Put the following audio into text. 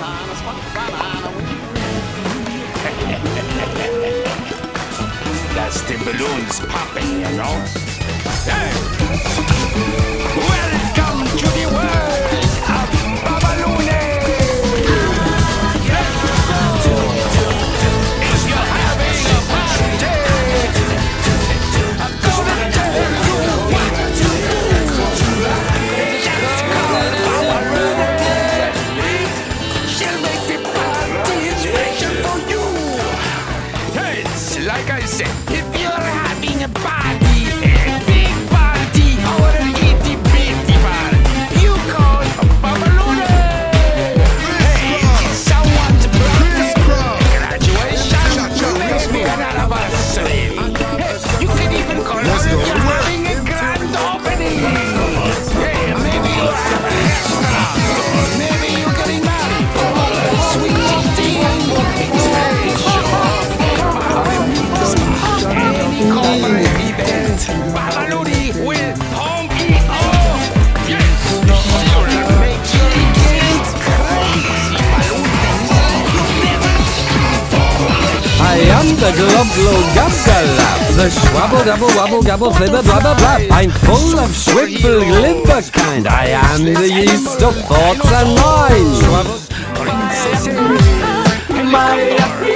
That's the balloons popping, you know? Hey! Welcome to the world of Babalune! If you're having a party, I'm gonna tell you what to do. Just call Babalune. She'll make the party special for you. It's like I said, if you're having a party, a big party, or an itty-bitty party, you call Babalune. Hey, someone's birthday, graduation, maybe an anniversary. Hey, you can even call it you're having a grand opening. Hey, maybe you're at a restaurant, maybe you're getting married, or a sweet tea. Hey, sure. Any corporate event, Babalune will home it off. Yes, you'll make your event crazy. I am the Globlo Gabgalab, the Schwabble Gabble Wabble Gabble Flibber Blabber Blab. I'm full of schwibble glimmer kind. I am the yeast of thoughts and minds. Princess, My